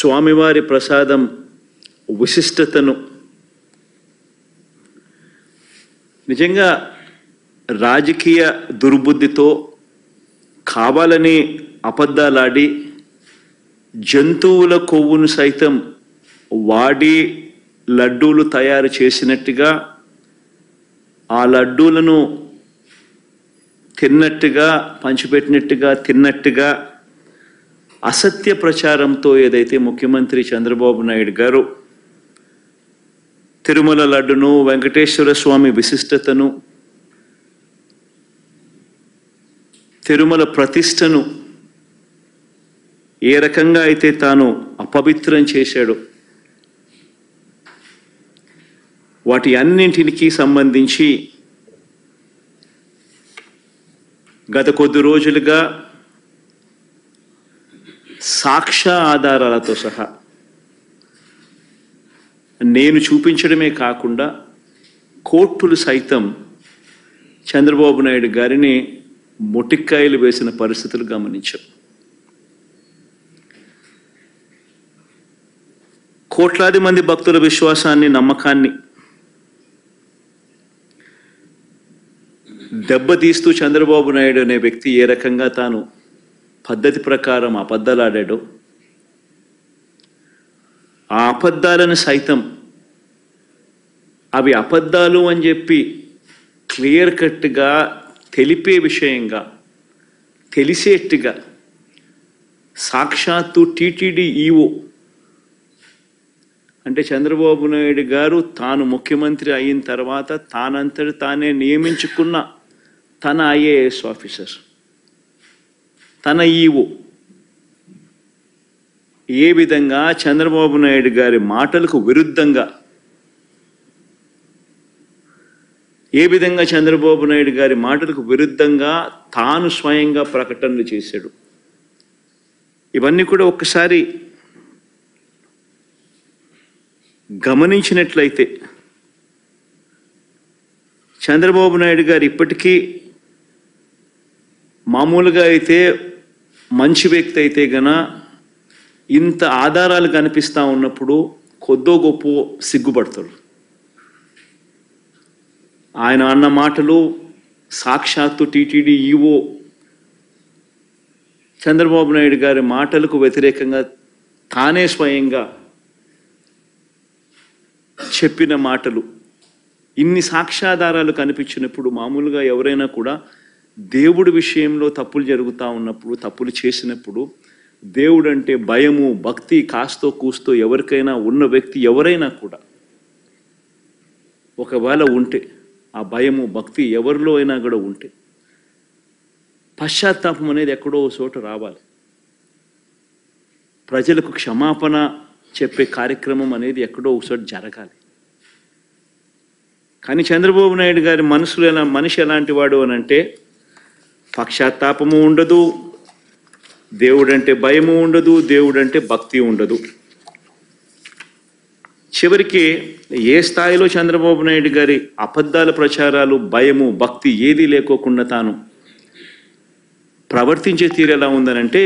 స్వామివారి ప్రసాదం విశిష్టతను నిజంగా రాజకీయ దుర్బుద్ధితో కావాలని అబద్ధాలాడి జంతువుల కొవ్వును సైతం వాడి లడ్డూలు తయారు చేసినట్టుగా ఆ లడ్డూలను తిన్నట్టుగా పంచిపెట్టినట్టుగా తిన్నట్టుగా అసత్య ప్రచారంతో ఏదైతే ముఖ్యమంత్రి చంద్రబాబు నాయుడు గారు తిరుమల లడ్డును వెంకటేశ్వర స్వామి విశిష్టతను తిరుమల ప్రతిష్టను ఏ రకంగా అయితే తాను అపవిత్రం చేశాడో వాటి అన్నింటికి సంబంధించి గత కొద్ది రోజులుగా సాక్ష్య ఆధారాలతో సహా నేను చూపించడమే కాకుండా కోర్టులు సైతం చంద్రబాబు నాయుడు గారిని మొటిక్కాయలు వేసిన పరిస్థితులు గమనించాం. కోట్లాది మంది భక్తుల విశ్వాసాన్ని నమ్మకాన్ని దెబ్బతీస్తూ చంద్రబాబు నాయుడు అనే వ్యక్తి ఏ రకంగా తాను పద్ధతి ప్రకారం అబద్ధాలాడాడో ఆ అబద్ధాలను సైతం అవి అబద్ధాలు అని చెప్పి క్లియర్ కట్గా తెలిపే విషయంగా తెలిసేట్టుగా సాక్షాత్తు టీటీడీ ఈఓ అంటే చంద్రబాబు నాయుడు గారు తాను ముఖ్యమంత్రి అయిన తర్వాత తానంతటి తానే నియమించుకున్న తన ఐఏఎస్ ఆఫీసర్ తన ఈఓ ఏ విధంగా చంద్రబాబు నాయుడు గారి మాటలకు విరుద్ధంగా చంద్రబాబు నాయుడు గారి మాటలకు విరుద్ధంగా తాను స్వయంగా ప్రకటనలు చేశాడు. ఇవన్నీ కూడా ఒక్కసారి గమనించినట్లయితే చంద్రబాబు నాయుడు గారు ఇప్పటికీ మామూలుగా అయితే మంచి వ్యక్తి అయితే గన ఇంత ఆధారాలు కనిపిస్తూ ఉన్నప్పుడు కొద్దో గొప్ప సిగ్గుపడతాడు. ఆయన అన్న మాటలు సాక్షాత్తు టీటీడీ ఈఓ చంద్రబాబు నాయుడు గారి మాటలకు వ్యతిరేకంగా తానే స్వయంగా చెప్పిన మాటలు ఇన్ని సాక్ష్యాధారాలు కనిపించినప్పుడు మామూలుగా ఎవరైనా కూడా దేవుడి విషయంలో తప్పులు జరుగుతూ ఉన్నప్పుడు తప్పులు చేసినప్పుడు దేవుడు అంటే భయము భక్తి కాస్తో కూస్తో ఎవరికైనా ఉన్న వ్యక్తి ఎవరైనా కూడా ఒకవేళ ఉంటే ఆ భయము భక్తి ఎవరిలో అయినా కూడా ఉంటే పశ్చాత్తాపం అనేది ఎక్కడో చోట రావాలి. ప్రజలకు క్షమాపణ చెప్పే కార్యక్రమం అనేది ఎక్కడో చోట జరగాలి. కానీ చంద్రబాబు నాయుడు గారి మనిషి ఎలాంటి వాడు అని అంటే పశ్చాత్తాపము ఉండదు, దేవుడంటే భయము ఉండదు, దేవుడంటే భక్తి ఉండదు. చివరికి ఏ స్థాయిలో చంద్రబాబు నాయుడు గారి అబద్ధాల ప్రచారాలు భయము భక్తి ఏదీ లేకోకుండా తాను ప్రవర్తించే తీరు ఎలా ఉందనంటే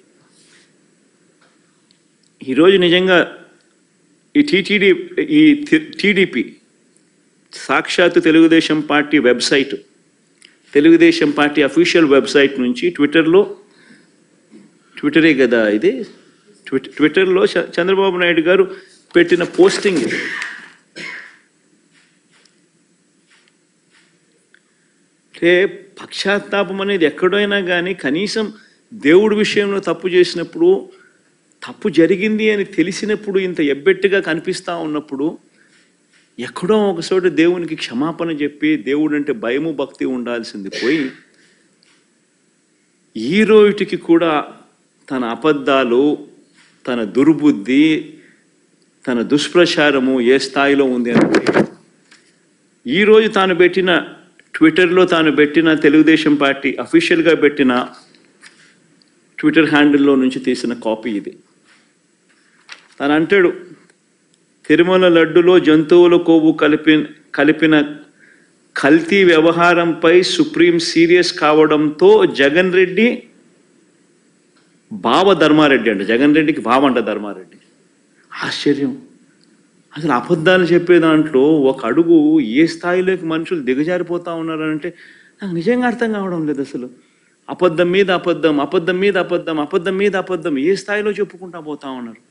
ఈరోజు నిజంగా ఈ టీడీపీ సాక్షాత్తు Telugu Desam party website Telugu Desam party official website నుంచి ట్విట్టరే కదా ఇది ట్విట్టర్లో చంద్రబాబు నాయుడు గారు పెట్టిన పోస్టింగ్ ఇది. అంటే పశ్చాత్తాపం అనేది ఎక్కడైనా కానీ కనీసం దేవుడి విషయంలో తప్పు చేసినప్పుడు తప్పు జరిగింది అని తెలిసినప్పుడు ఇంత ఎబ్బెట్టుగా కనిపిస్తూ ఉన్నప్పుడు ఎక్కడో ఒకచోట దేవునికి క్షమాపణ చెప్పి దేవుడు అంటే భయము భక్తి ఉండాల్సింది పోయి ఈ రోజుకి కూడా తన అబద్ధాలు తన దుర్బుద్ధి తన దుష్ప్రచారము ఏ స్థాయిలో ఉంది అంటే ఈరోజు ట్విట్టర్లో తాను పెట్టిన తెలుగుదేశం పార్టీ అఫీషియల్గా పెట్టిన ట్విట్టర్ హ్యాండిల్లో నుంచి తీసిన కాపీ ఇది. తను అంటాడు తిరుమల లడ్డులో జంతువుల కొవ్వు కలిపిన కల్తీ వ్యవహారంపై సుప్రీం సీరియస్ కావడంతో జగన్ రెడ్డి బావ ధర్మారెడ్డి అంట, జగన్ రెడ్డికి బావ అంట ధర్మారెడ్డి, ఆశ్చర్యం. అసలు అబద్ధాలు చెప్పే దాంట్లో ఒక అడుగు ఏ స్థాయిలోకి మనుషులు దిగజారిపోతా ఉన్నారంటే నాకు నిజంగా అర్థం కావడం లేదు అసలు. అబద్ధం మీద అబద్ధం, అబద్ధం మీద అబద్ధం, అబద్ధం మీద అబద్ధం ఏ స్థాయిలో చెప్పుకుంటా పోతా ఉన్నారు.